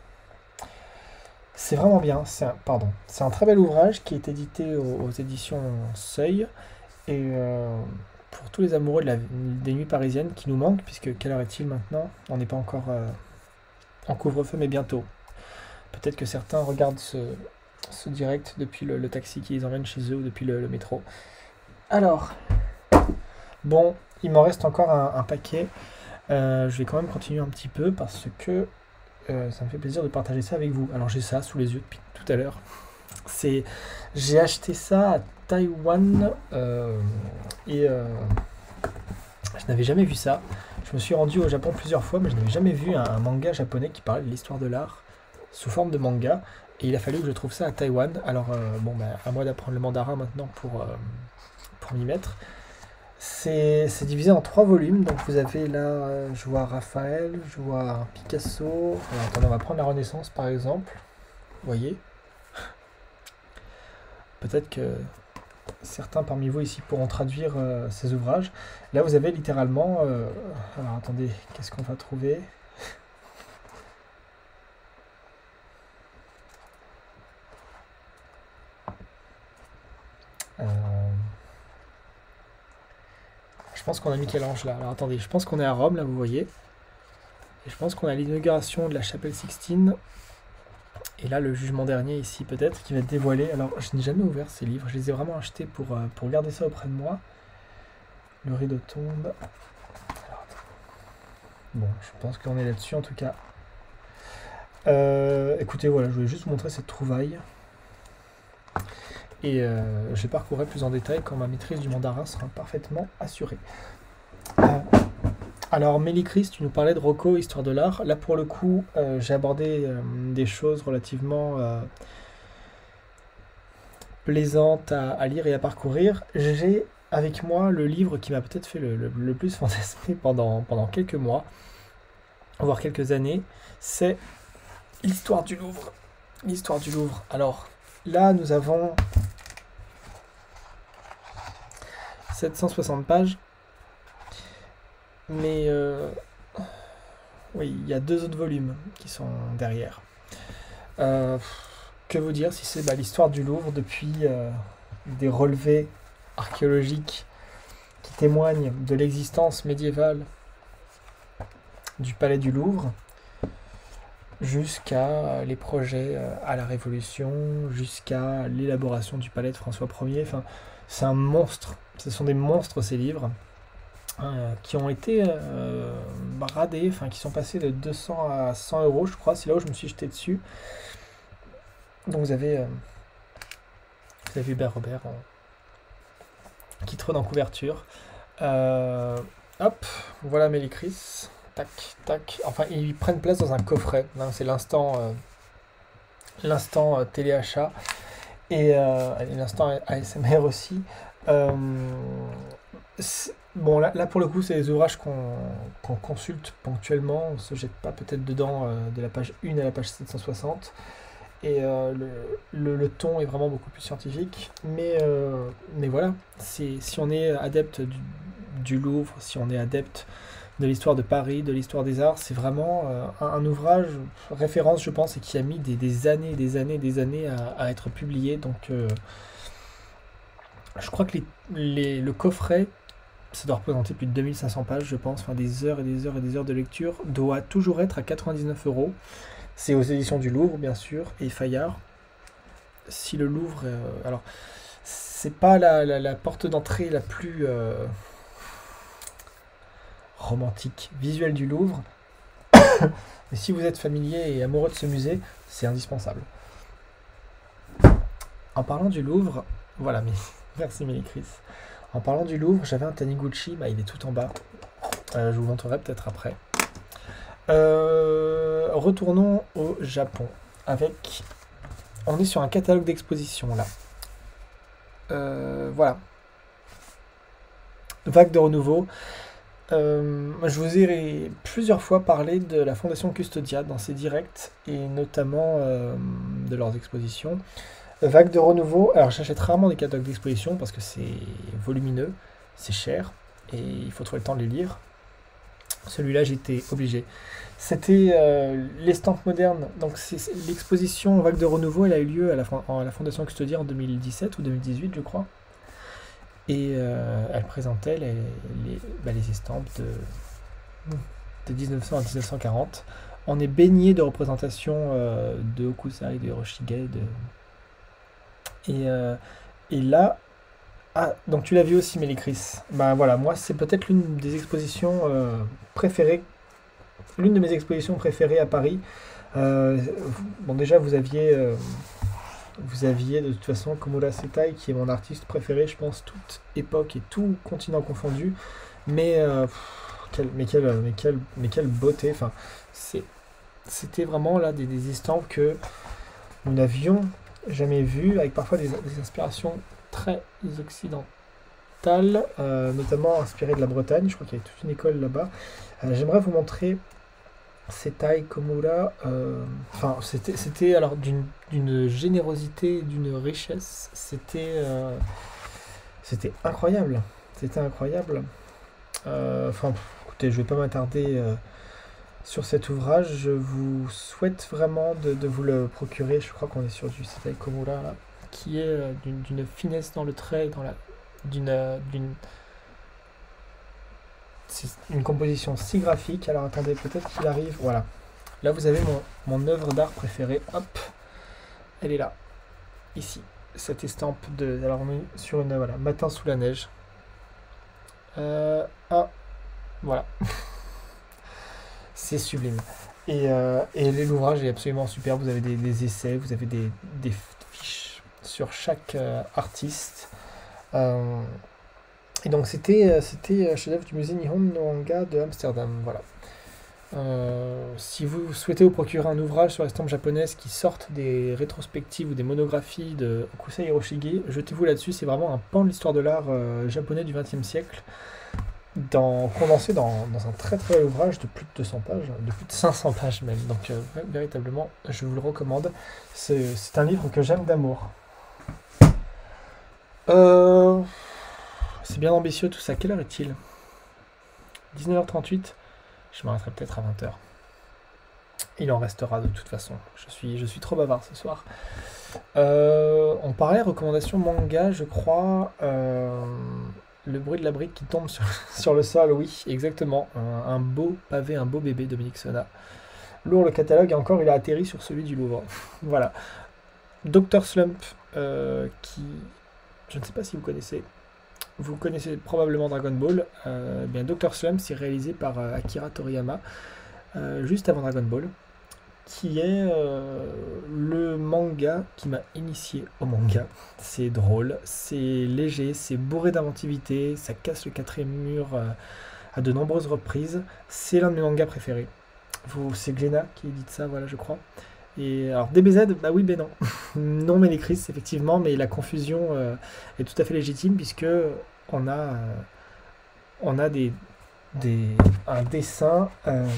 S1: C'est vraiment bien, c'est un très bel ouvrage qui est édité aux éditions Seuil, et pour tous les amoureux des nuits parisiennes qui nous manquent, puisque quelle heure est-il maintenant? On n'est pas encore en couvre-feu, mais bientôt. Peut-être que certains regardent ce direct depuis le taxi qui les emmène chez eux, ou depuis le métro. Alors, bon, il m'en reste encore un paquet. Je vais quand même continuer un petit peu, parce que ça me fait plaisir de partager ça avec vous. Alors j'ai ça sous les yeux depuis tout à l'heure. J'ai acheté ça à Taïwan et je n'avais jamais vu ça. Je me suis rendu au Japon plusieurs fois, mais je n'avais jamais vu un manga japonais qui parlait de l'histoire de l'art sous forme de manga. Et il a fallu que je trouve ça à Taïwan. Alors à moi d'apprendre le mandarin maintenant pour m'y mettre. C'est divisé en 3 volumes, donc vous avez là, je vois Raphaël, je vois un Picasso. Alors, attendez, on va prendre la Renaissance par exemple. Vous voyez, peut-être que certains parmi vous ici pourront traduire ces ouvrages. Là vous avez littéralement... alors attendez, qu'est-ce qu'on va trouver? Je pense qu'on a Michel-Ange là. Alors attendez, je pense qu'on est à Rome là, vous voyez. Et je pense qu'on a l'inauguration de la chapelle Sixtine. Et là, le jugement dernier ici peut-être qui va être dévoilé. Alors je n'ai jamais ouvert ces livres. Je les ai vraiment achetés pour garder ça auprès de moi. Le rideau tombe. Alors, bon, je pense qu'on est là-dessus en tout cas. Écoutez, voilà, je voulais juste vous montrer cette trouvaille. Et je parcourrai plus en détail quand ma maîtrise du mandarin sera parfaitement assurée. Alors, Mélie-Chris, tu nous parlais de Rocco, Histoire de l'art. Là, pour le coup, j'ai abordé des choses relativement plaisantes à lire et à parcourir. J'ai avec moi le livre qui m'a peut-être fait le plus fantasmer pendant quelques mois, voire quelques années. C'est l'Histoire du Louvre. L'Histoire du Louvre. Alors, là, nous avons 760 pages. Mais oui, il y a 2 autres volumes qui sont derrière. Que vous dire si c'est l'histoire du Louvre depuis des relevés archéologiques qui témoignent de l'existence médiévale du palais du Louvre, jusqu'à les projets à la Révolution, jusqu'à l'élaboration du palais de François Ier. Enfin, c'est un monstre. Ce sont des monstres, ces livres. Qui ont été radés, enfin qui sont passés de 200 à 100 euros, je crois. C'est là où je me suis jeté dessus. Donc vous avez Hubert Robert qui trône en couverture. Hop, voilà Mélie-Chris. Tac, tac. Enfin, ils prennent place dans un coffret. Hein, c'est l'instant téléachat et l'instant ASMR aussi. Bon, là pour le coup, c'est des ouvrages qu'on consulte ponctuellement. On ne se jette pas peut-être dedans de la page 1 à la page 760. Et le ton est vraiment beaucoup plus scientifique. Mais voilà, si on est adepte du Louvre, si on est adepte de l'histoire de Paris, de l'histoire des arts, c'est vraiment un ouvrage référence, je pense, et qui a mis des années à être publié. Donc, je crois que le coffret, ça doit représenter plus de 2500 pages, je pense, enfin des heures et des heures et des heures de lecture, doit toujours être à 99 euros. C'est aux éditions du Louvre, bien sûr, et Fayard. Si le Louvre... alors, c'est pas la porte d'entrée la plus romantique, visuelle du Louvre, mais si vous êtes familier et amoureux de ce musée, c'est indispensable. En parlant du Louvre, voilà, mais merci Mélie-Chris. En parlant du Louvre, j'avais un Taniguchi, il est tout en bas. Je vous montrerai peut-être après. Retournons au Japon. On est sur un catalogue d'exposition là. Voilà. Vague de renouveau. Je vous ai plusieurs fois parlé de la Fondation Custodia dans ses directs et notamment de leurs expositions. Vague de renouveau, alors j'achète rarement des catalogues d'exposition parce que c'est volumineux, c'est cher et il faut trouver le temps de les lire. Celui-là, j'étais obligé. C'était l'estampe moderne. Donc l'exposition Vague de renouveau, elle a eu lieu à la Fondation Custodia en 2017 ou 2018, je crois. Et elle présentait les estampes de 1900 à 1940. On est baigné de représentations de Hokusai, de Hiroshige, et là... Ah, donc tu l'as vu aussi, Mélie-Chris. Voilà, moi c'est peut-être l'une des expositions préférées, l'une de mes expositions préférées à Paris. Bon, déjà vous aviez de toute façon Komura Setai, qui est mon artiste préféré, je pense, toute époque et tout continent confondu. Mais quelle beauté. Enfin, c'était vraiment là des estampes que nous n'avions jamais vues, avec parfois des inspirations très occidentales, notamment inspirées de la Bretagne. Je crois qu'il y a toute une école là-bas. J'aimerais vous montrer Setai Komura. Enfin, c'était alors d'une générosité, d'une richesse. C'était incroyable. C'était incroyable. Enfin, écoutez, je vais pas m'attarder sur cet ouvrage. Je vous souhaite vraiment de vous le procurer. Je crois qu'on est sur du Setai Komura là, qui est d'une finesse dans le trait, c'est une composition si graphique. Alors attendez, peut-être qu'il arrive. Voilà. Là, vous avez mon œuvre d'art préférée. Hop, elle est là, ici. Cette estampe alors on est sur une matin sous la neige. Ah, voilà. C'est sublime. Et l'ouvrage est absolument super. Vous avez des essais, vous avez des fiches sur chaque artiste. Euh, et donc c'était chef-d'œuvre du musée Nihon no Manga de Amsterdam. Voilà. Si vous souhaitez vous procurer un ouvrage sur l'estampe japonaise qui sorte des rétrospectives ou des monographies de Okusai Hiroshige, jetez-vous là-dessus. C'est vraiment un pan de l'histoire de l'art japonais du XXe siècle, condensé dans un très très bel ouvrage de plus de 200 pages, de plus de 500 pages même. Donc véritablement, je vous le recommande. C'est un livre que j'aime d'amour. C'est bien ambitieux tout ça. Quelle heure est-il? 19h38. Je m'arrêterai peut-être à 20h. Il en restera de toute façon. Je suis trop bavard ce soir. On parlait recommandation manga, je crois. Le bruit de la brique qui tombe sur le sol, oui, exactement. Un beau pavé, un beau bébé, Dominique Sonna. Lourd le catalogue, et encore, il a atterri sur celui du Louvre. Voilà. Dr Slump, qui... Je ne sais pas si vous connaissez. Vous connaissez probablement Dragon Ball. Bien, Dr Slump, c'est réalisé par Akira Toriyama, juste avant Dragon Ball, qui est le manga qui m'a initié au manga. C'est drôle, c'est léger, c'est bourré d'inventivité, ça casse le quatrième mur à de nombreuses reprises. C'est l'un de mes mangas préférés. C'est Glénat qui édite ça, voilà, je crois. Et alors DBZ, bah oui, ben non. Non, mais les crises, effectivement, mais la confusion est tout à fait légitime puisque on a un dessin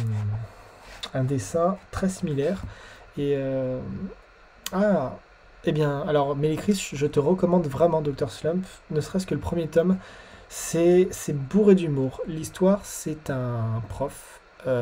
S1: très similaire. Et eh bien, alors Mélécris, je te recommande vraiment Dr Slump, ne serait-ce que le premier tome. C'est bourré d'humour. L'histoire, c'est un prof.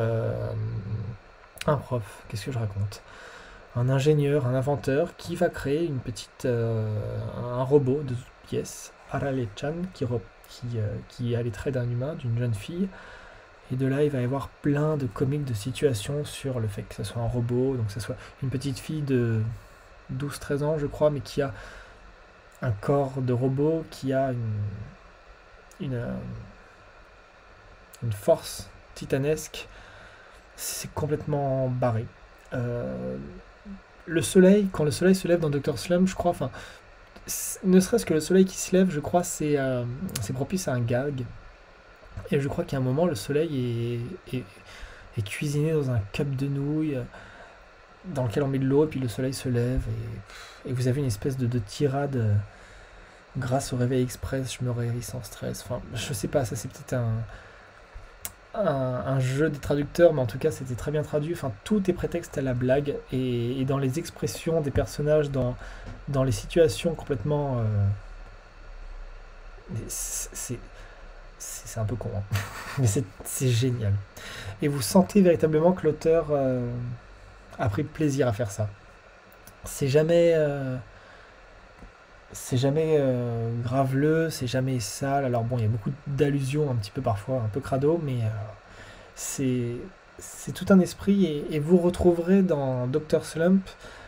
S1: Qu'est-ce que je raconte? Un ingénieur, un inventeur qui va créer un robot de toutes pièces, Arale-chan, qui a les traits d'un humain, d'une jeune fille. Et de là, il va y avoir plein de comiques de situations sur le fait que ce soit un robot, donc que ce soit une petite fille de 12-13 ans, je crois, mais qui a un corps de robot, qui a une force titanesque. C'est complètement barré. Le soleil, quand le soleil se lève dans Dr Slump, je crois, enfin, ne serait-ce que le soleil qui se lève, je crois, c'est propice à un gag. Et je crois qu'à un moment, le soleil est cuisiné dans un cup de nouilles dans lequel on met de l'eau, et puis le soleil se lève, et vous avez une espèce de tirade grâce au réveil express, je me réveille sans stress. Enfin, je sais pas, ça c'est peut-être un jeu des traducteurs, mais en tout cas c'était très bien traduit. Enfin, tout est prétexte à la blague, et dans les expressions des personnages, dans les situations complètement... c'est un peu con, hein. Mais c'est génial. Et vous sentez véritablement que l'auteur a pris plaisir à faire ça. C'est jamais graveleux, c'est jamais sale. Alors bon, il y a beaucoup d'allusions un petit peu parfois, un peu crado, mais c'est tout un esprit, et vous retrouverez dans Dr Slump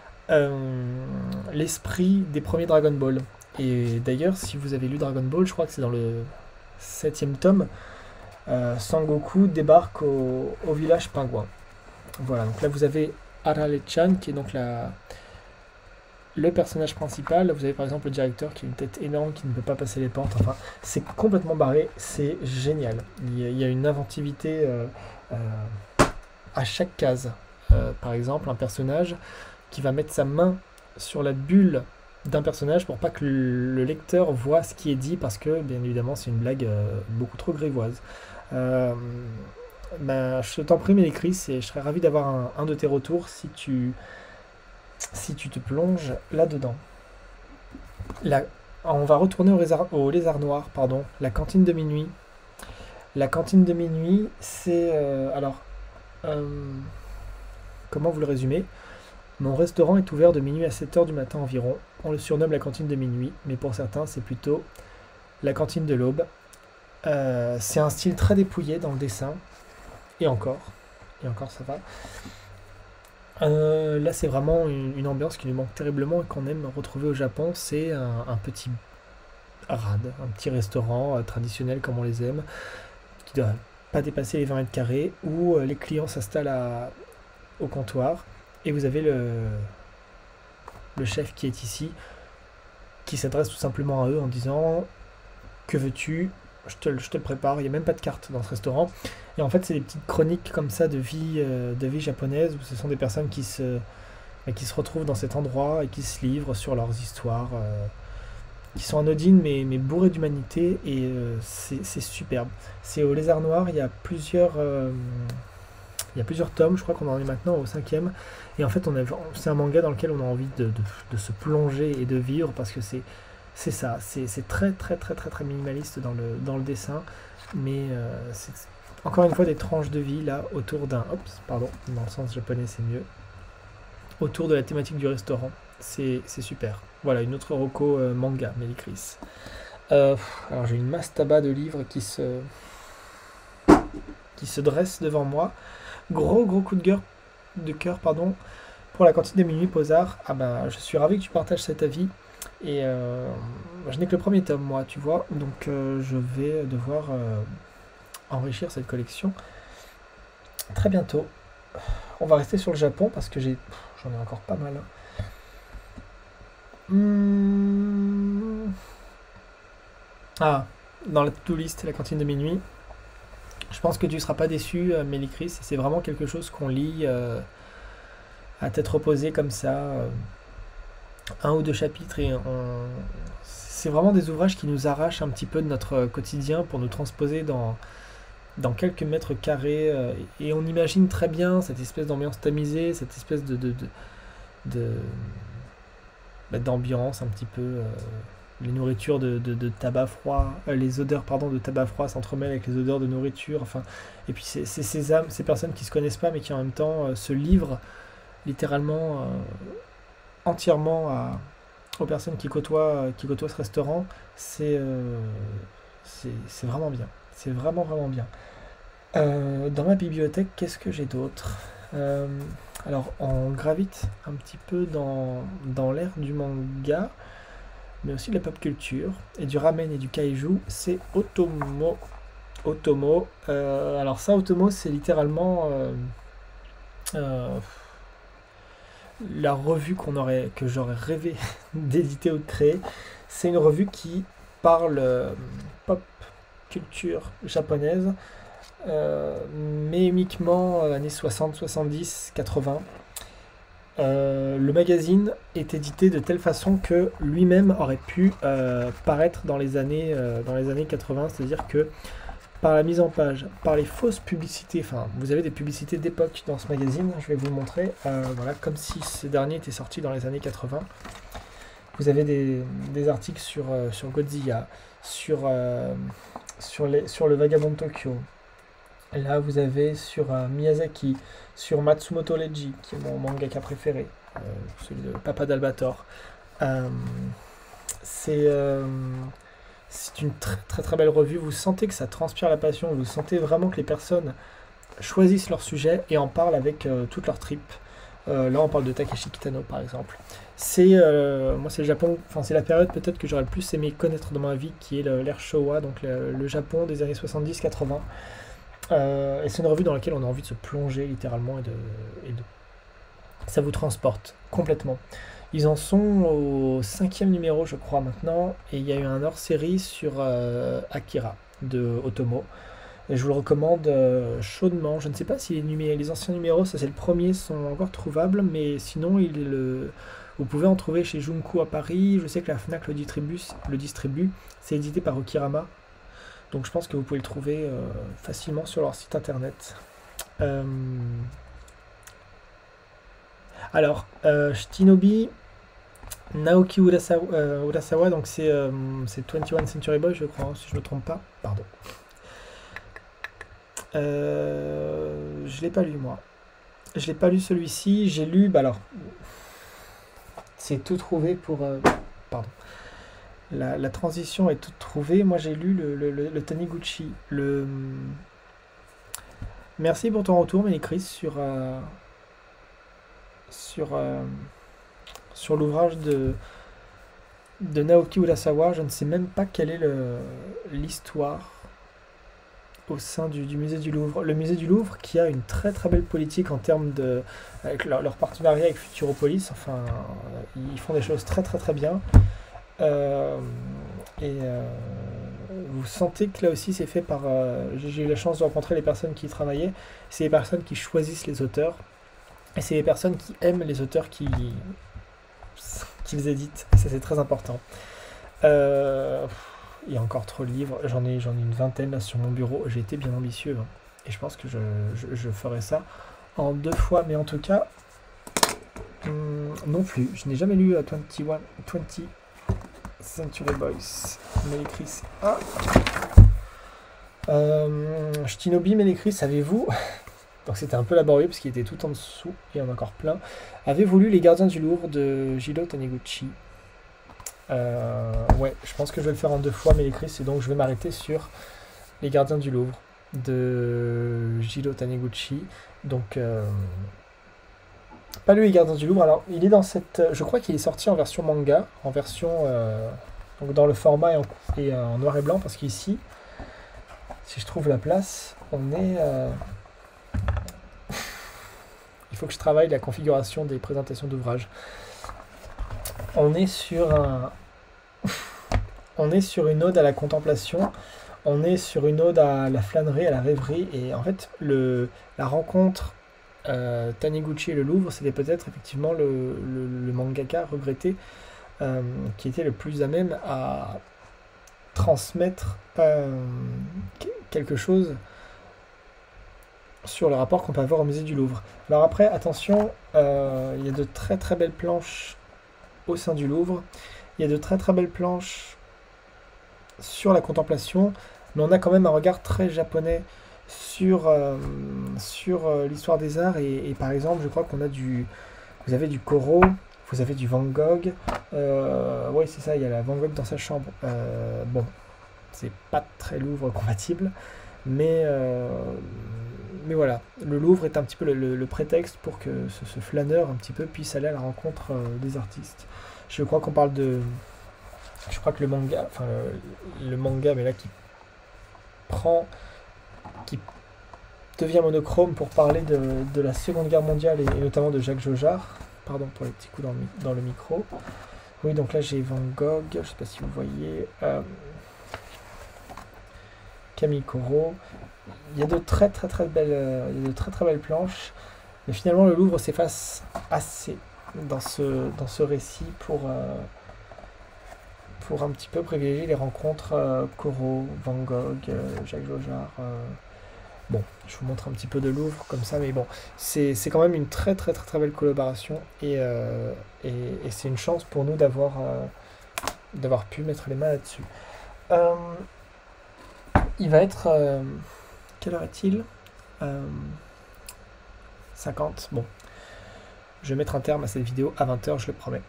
S1: l'esprit des premiers Dragon Ball. Et d'ailleurs, si vous avez lu Dragon Ball, je crois que c'est dans le 7e tome, Sangoku débarque au village pingouin. Voilà, donc là vous avez Arale-chan qui est donc le personnage principal. Là, vous avez par exemple le directeur qui a une tête énorme, qui ne peut pas passer les portes. Enfin, c'est complètement barré, c'est génial. Il y a une inventivité à chaque case. Par exemple, un personnage qui va mettre sa main sur la bulle d'un personnage pour pas que le lecteur voit ce qui est dit, parce que bien évidemment c'est une blague beaucoup trop grivoise. Je t'en prie, Mélécris, et je serais ravi d'avoir un de tes retours si tu te plonges là-dedans. On va retourner au lézard noir, pardon, la cantine de minuit. La cantine de minuit, c'est... comment vous le résumez? Mon restaurant est ouvert de minuit à 7h du matin environ. On le surnomme la cantine de minuit, mais pour certains, c'est plutôt la cantine de l'aube. C'est un style très dépouillé dans le dessin. Et encore ça va. Là, c'est vraiment une ambiance qui nous manque terriblement et qu'on aime retrouver au Japon. C'est un petit rade, un petit restaurant traditionnel comme on les aime, qui doit pas dépasser les 20 mètres carrés, où les clients s'installent au comptoir et vous avez le chef qui est ici, qui s'adresse tout simplement à eux en disant que veux-tu, je te le prépare, il n'y a même pas de carte dans ce restaurant. Et en fait, c'est des petites chroniques comme ça de vie japonaise, où ce sont des personnes qui se retrouvent dans cet endroit et qui se livrent sur leurs histoires, qui sont anodines mais bourrées d'humanité, et c'est superbe. C'est au Lézard Noir, il y a plusieurs tomes, je crois qu'on en est maintenant au cinquième, et en fait c'est un manga dans lequel on a envie de se plonger et de vivre, parce que c'est ça, c'est très très très très très minimaliste dans le dessin, mais c'est encore une fois des tranches de vie là autour pardon, dans le sens japonais c'est mieux, autour de la thématique du restaurant, c'est super. Voilà, une autre reco manga, Mélicris. Alors j'ai une mastaba de livres qui se dresse devant moi. Gros coup de cœur pardon, pour la cantine de minuit Posard. Ah ben, je suis ravi que tu partages cet avis. Et je n'ai que le premier tome, moi, tu vois. Donc je vais devoir enrichir cette collection très bientôt. On va rester sur le Japon parce que j'en ai encore pas mal. Ah, dans la to-do list, la cantine de minuit. Je pense que tu ne seras pas déçu, Mélicris. C'est vraiment quelque chose qu'on lit à tête reposée comme ça, un ou deux chapitres, et c'est vraiment des ouvrages qui nous arrachent un petit peu de notre quotidien pour nous transposer dans quelques mètres carrés, et on imagine très bien cette espèce d'ambiance tamisée, cette espèce de- d'ambiance un petit peu, les nourritures de tabac froid, les odeurs pardon de tabac froid s'entremêlent avec les odeurs de nourriture, enfin, et puis c'est ces personnes qui se connaissent pas mais qui en même temps se livrent littéralement entièrement aux personnes qui côtoient ce restaurant. C'est c'est vraiment bien, c'est vraiment vraiment bien. Dans ma bibliothèque, qu'est-ce que j'ai d'autre? Euh, alors, on gravite un petit peu dans l'ère du manga, mais aussi de la pop culture, et du ramen et du kaiju. C'est Otomo. Otomo. Alors ça, Otomo, c'est littéralement euh, la revue que j'aurais rêvé d'éditer ou de créer. C'est une revue qui parle pop culture japonaise, mais uniquement années 60, 70, 80. Le magazine est édité de telle façon que lui-même aurait pu paraître dans les années 80, c'est-à-dire que par la mise en page, par les fausses publicités, enfin vous avez des publicités d'époque dans ce magazine, je vais vous le montrer, voilà, comme si ces derniers étaient sortis dans les années 80. Vous avez des articles sur Godzilla, sur le Vagabond de Tokyo. Là, vous avez sur Miyazaki, sur Matsumoto Leiji, qui est mon mangaka préféré, celui de Papa d'Albator. Euh, c'est c'est une très très très belle revue. Vous sentez que ça transpire la passion. Vous sentez vraiment que les personnes choisissent leur sujet et en parlent avec toute leur tripes. Là, on parle de Takeshi Kitano, par exemple. Moi, c'est le Japon. Enfin, c'est la période peut-être que j'aurais le plus aimé connaître dans ma vie, qui est l'ère Showa, donc le Japon des années 70-80. Et c'est une revue dans laquelle on a envie de se plonger littéralement ça vous transporte complètement. Ils en sont au cinquième numéro, je crois, maintenant, et il y a eu un hors-série sur Akira de Otomo. Et je vous le recommande chaudement. Je ne sais pas si les anciens numéros, ça c'est le premier, sont encore trouvables, mais sinon vous pouvez en trouver chez Junko à Paris. Je sais que la Fnac le distribue. C'est édité par Okirama. Donc je pense que vous pouvez le trouver facilement sur leur site internet. Alors, Shinobi Naoki Urasawa, donc c'est 21 Century Boy, je crois, si je ne me trompe pas. Pardon. Je l'ai pas lu, moi. Je l'ai pas lu celui-ci. J'ai lu, bah alors, c'est tout trouvé pour... pardon. La transition est toute trouvée. Moi, j'ai lu le Taniguchi. Merci pour ton retour, Mélicris, sur l'ouvrage de Naoki Urasawa. Je ne sais même pas quelle est l'histoire au sein du musée du Louvre. Le musée du Louvre qui a une très très belle politique en termes de... avec leur partenariat avec Futuropolis. Enfin, ils font des choses très très très bien. Vous sentez que là aussi c'est fait par... j'ai eu la chance de rencontrer les personnes qui y travaillaient. C'est les personnes qui choisissent les auteurs. Et c'est les personnes qui aiment les auteurs qu'ils éditent. Ça c'est très important. Il y a encore trop de livres. J'en ai une vingtaine là sur mon bureau. J'ai été bien ambitieux. Hein. Et je pense que je ferai ça en 2 fois. Mais en tout cas, non plus. Je n'ai jamais lu 20 Century Boys. Mélécris. Ah. Shinobi Mélécris, savez-vous? Donc c'était un peu laborieux parce qu'il était tout en dessous. Il y en a encore plein. Avez-vous lu Les Gardiens du Louvre de Jiro Taniguchi? Ouais, je pense que je vais le faire en 2 fois, Mélécris, et donc je vais m'arrêter sur Les Gardiens du Louvre de Jiro Taniguchi. Donc, pas lu Les Gardiens du Louvre. Alors, il est dans cette. Je crois qu'il est sorti en version manga, en version. Donc, dans le format et en noir et blanc, parce qu'ici, si je trouve la place, on est. Il faut que je travaille la configuration des présentations d'ouvrages. On est sur une ode à la contemplation, on est sur une ode à la flânerie, à la rêverie, et en fait, la rencontre Taniguchi et le Louvre, c'était peut-être effectivement le mangaka regretté qui était le plus à même à transmettre quelque chose sur le rapport qu'on peut avoir au musée du Louvre. Alors après, attention, il y a de très très belles planches au sein du Louvre. Il y a de très très belles planches sur la contemplation, mais on a quand même un regard très japonais sur l'histoire des arts. Et par exemple, je crois qu'on a vous avez du Corot, vous avez du Van Gogh. Oui, c'est ça, il y a la Van Gogh dans sa chambre. Bon, c'est pas très Louvre compatible, mais voilà, le Louvre est un petit peu le prétexte pour que ce flâneur un petit peu puisse aller à la rencontre des artistes. Je crois qu'on parle de... Je crois que le manga, mais là qui devient monochrome pour parler de la Seconde Guerre mondiale et notamment de Jacques Jaujard. Pardon pour les petits coups dans le micro. Oui, donc là j'ai Van Gogh, je ne sais pas si vous voyez, Camille Corot. Il y a de très très belles planches, mais finalement le Louvre s'efface assez dans ce récit pour un petit peu privilégier les rencontres Corot, Van Gogh, Jacques Jaujard. Bon, je vous montre un petit peu de Louvre comme ça, mais bon, c'est quand même une très belle collaboration et c'est une chance pour nous d'avoir pu mettre les mains là-dessus. Il va être... quelle heure est-il 50. Bon, je vais mettre un terme à cette vidéo à 20h, je le promets.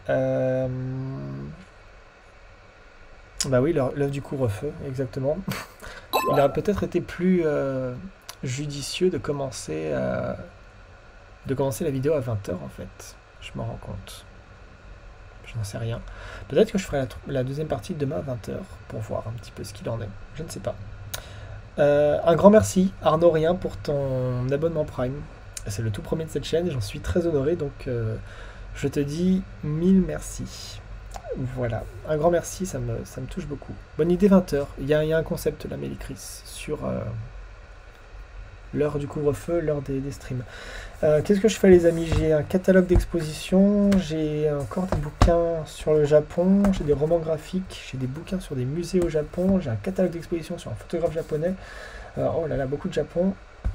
S1: Bah oui, l'heure du couvre-feu, exactement. Il aurait peut-être été plus judicieux de commencer la vidéo à 20h en fait. Je m'en rends compte. Je n'en sais rien. Peut-être que je ferai la deuxième partie demain à 20h pour voir un petit peu ce qu'il en est. Je ne sais pas. Un grand merci Arnaud Rien pour ton abonnement Prime. C'est le tout premier de cette chaîne et j'en suis très honoré, donc je te dis 1000 merci. Voilà, un grand merci, ça me touche beaucoup. Bonne idée 20h, il y a un concept là, Mélécris, sur l'heure du couvre-feu, l'heure des streams. Qu'est-ce que je fais les amis? J'ai un catalogue d'exposition, j'ai encore des bouquins sur le Japon, j'ai des romans graphiques, j'ai des bouquins sur des musées au Japon, j'ai un catalogue d'exposition sur un photographe japonais. Oh là là, beaucoup de Japon.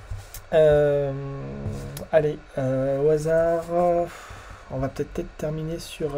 S1: Allez, au hasard, on va peut-être terminer sur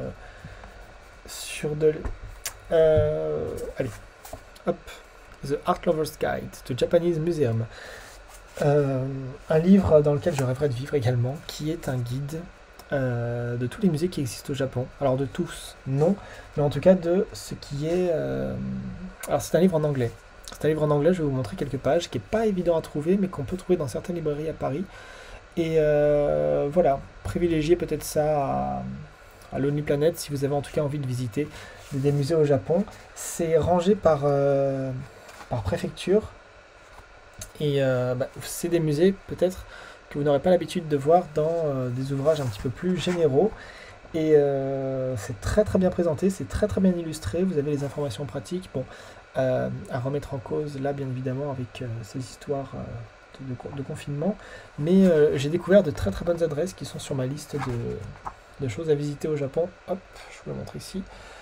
S1: allez, hop, The Art Lover's Guide to Japanese Museum. Un livre dans lequel je rêverais de vivre également, qui est un guide de tous les musées qui existent au Japon. Alors de tous, non, mais en tout cas de ce qui est... Alors c'est un livre en anglais. C'est un livre en anglais, je vais vous montrer quelques pages, qui n'est pas évident à trouver, mais qu'on peut trouver dans certaines librairies à Paris. Et voilà, privilégier peut-être ça à Lonely Planet si vous avez en tout cas envie de visiter des musées au Japon. C'est rangé par préfecture et c'est des musées peut-être que vous n'aurez pas l'habitude de voir dans des ouvrages un petit peu plus généraux. Et c'est très très bien présenté, c'est très très bien illustré, vous avez les informations pratiques, bon, à remettre en cause là bien évidemment avec ces histoires de confinement, mais j'ai découvert de très très bonnes adresses qui sont sur ma liste de choses à visiter au Japon. Hop, je vous le montre ici.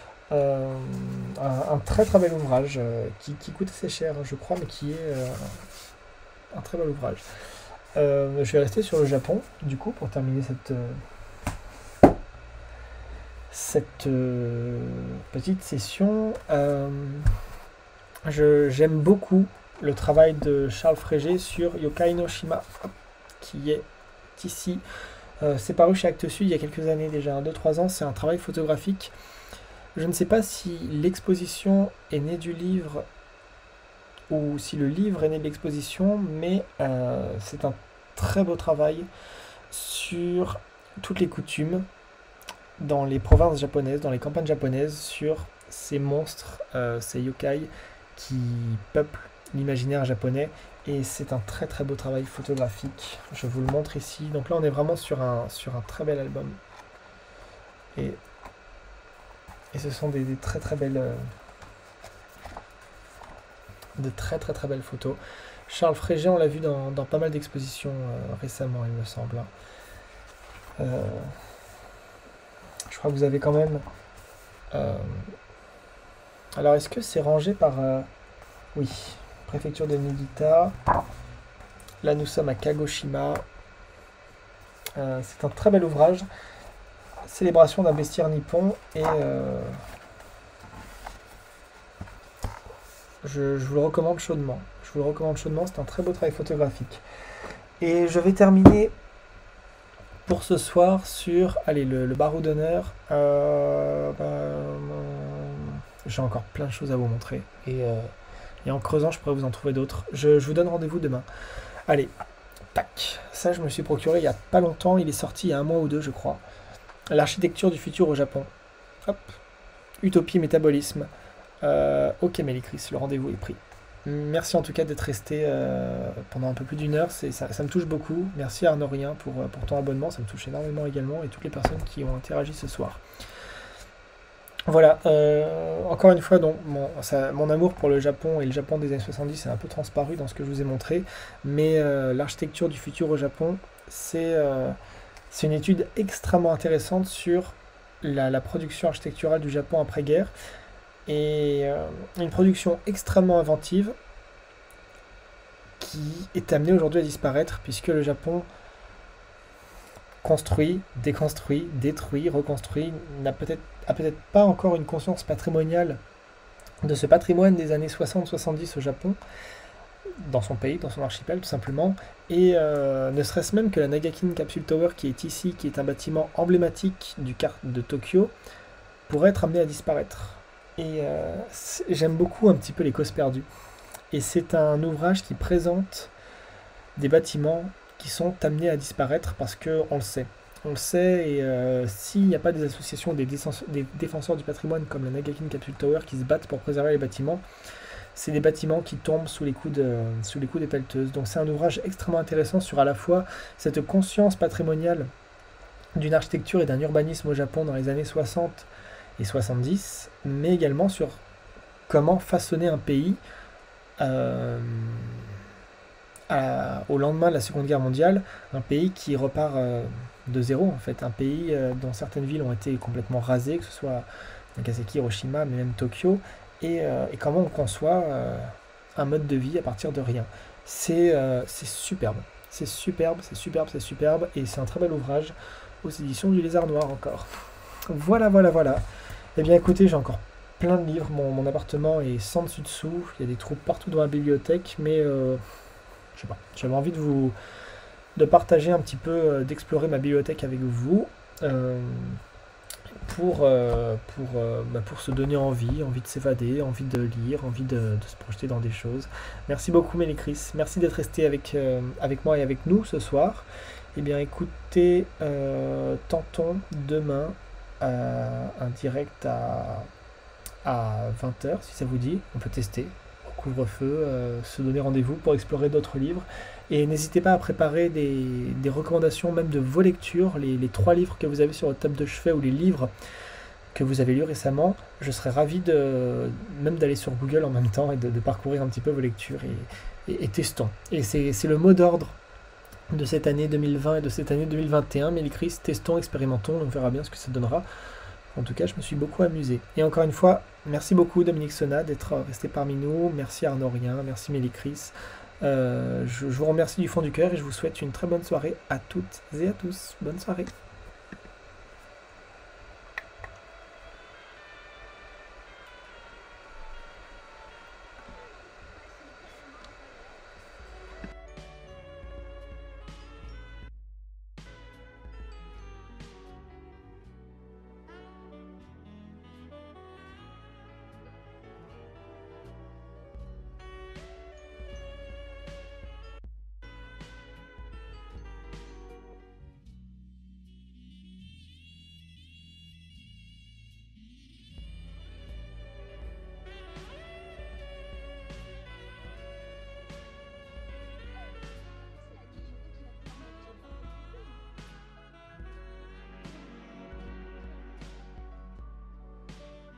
S1: Un très très bel ouvrage qui coûte assez cher je crois, mais qui est un très bel ouvrage. Je vais rester sur le Japon du coup pour terminer cette petite session. J'aime beaucoup le travail de Charles Frégé sur Yokai no Shima, qui est ici. C'est paru chez Actes Sud il y a quelques années déjà, 2-3 ans. C'est un travail photographique. Je ne sais pas si l'exposition est née du livre ou si le livre est né de l'exposition, mais c'est un très beau travail sur toutes les coutumes dans les provinces japonaises, dans les campagnes japonaises, sur ces monstres, ces yokai qui peuplent l'imaginaire japonais. Et c'est un très très beau travail photographique. Je vous le montre ici. Donc là on est vraiment sur un très bel album. Et ce sont des très très belles très belles photos. Charles Frégé, on l'a vu dans pas mal d'expositions récemment, il me semble. Je crois que vous avez quand même... Alors, est-ce que c'est rangé par... Oui, préfecture de Niigata. Là, nous sommes à Kagoshima. C'est un très bel ouvrage. Célébration d'un bestiaire nippon. Et je vous le recommande chaudement. Je vous le recommande chaudement. C'est un très beau travail photographique. Et je vais terminer pour ce soir sur le barreau d'honneur. J'ai encore plein de choses à vous montrer. Et en creusant, je pourrais vous en trouver d'autres. Je vous donne rendez-vous demain. Allez, tac. Ça, je me suis procuré il n'y a pas longtemps. Il est sorti il y a 1 mois ou 2, je crois. L'architecture du futur au Japon. Hop. Utopie, métabolisme. Ok, Mélicris, le rendez-vous est pris. Merci en tout cas d'être resté pendant un peu plus d'1 heure. Ça me touche beaucoup. Merci Arnaud Rien pour ton abonnement. Ça me touche énormément également. Et toutes les personnes qui ont interagi ce soir. Voilà, encore une fois, donc, mon amour pour le Japon et le Japon des années 70 est un peu transparu dans ce que je vous ai montré, mais l'architecture du futur au Japon, c'est une étude extrêmement intéressante sur la production architecturale du Japon après-guerre, et une production extrêmement inventive qui est amenée aujourd'hui à disparaître, puisque le Japon construit, déconstruit, détruit, reconstruit, a peut-être pas encore une conscience patrimoniale de ce patrimoine des années 60-70 au Japon, dans son pays, dans son archipel tout simplement, et ne serait-ce même que la Nagakin Capsule Tower qui est ici, qui est un bâtiment emblématique du quart de Tokyo, pourrait être amené à disparaître. Et j'aime beaucoup un petit peu les causes perdues. Et c'est un ouvrage qui présente des bâtiments qui sont amenés à disparaître parce qu'on le sait. On le sait, et s'il n'y a pas des associations, des défenseurs du patrimoine comme la Nagakin Capsule Tower qui se battent pour préserver les bâtiments, c'est des bâtiments qui tombent sous les coups des pelleteuses. Donc c'est un ouvrage extrêmement intéressant sur à la fois cette conscience patrimoniale d'une architecture et d'un urbanisme au Japon dans les années 60 et 70, mais également sur comment façonner un pays au lendemain de la Seconde Guerre mondiale, un pays qui repart de zéro en fait, un pays dont certaines villes ont été complètement rasées, que ce soit Nagasaki, Hiroshima, mais même Tokyo, et comment on conçoit un mode de vie à partir de rien. C'est superbe, c'est superbe, c'est superbe, c'est superbe, et c'est un très bel ouvrage aux éditions du Lézard Noir encore. Voilà. Eh bien écoutez, j'ai encore plein de livres, mon appartement est sans dessus dessous, il y a des trous partout dans la bibliothèque, mais je sais pas, j'avais envie de partager un petit peu, d'explorer ma bibliothèque avec vous, pour se donner envie de s'évader, envie de lire, envie de se projeter dans des choses. Merci beaucoup Mélicris, merci d'être resté avec moi et avec nous ce soir. Eh bien écoutez, tentons demain un direct à 20 h si ça vous dit. On peut tester au couvre-feu, se donner rendez-vous pour explorer d'autres livres. Et n'hésitez pas à préparer des recommandations même de vos lectures, les 3 livres que vous avez sur votre table de chevet ou les livres que vous avez lus récemment. Je serais ravi même d'aller sur Google en même temps et de parcourir un petit peu vos lectures et testons. Et c'est le mot d'ordre de cette année 2020 et de cette année 2021. Mélicris, testons, expérimentons, on verra bien ce que ça donnera. En tout cas, je me suis beaucoup amusé. Et encore une fois, merci beaucoup Dominique Sonna d'être resté parmi nous. Merci Arnaud Rien, merci Mélicris. Je vous remercie du fond du cœur et je vous souhaite une très bonne soirée à toutes et à tous. Bonne soirée.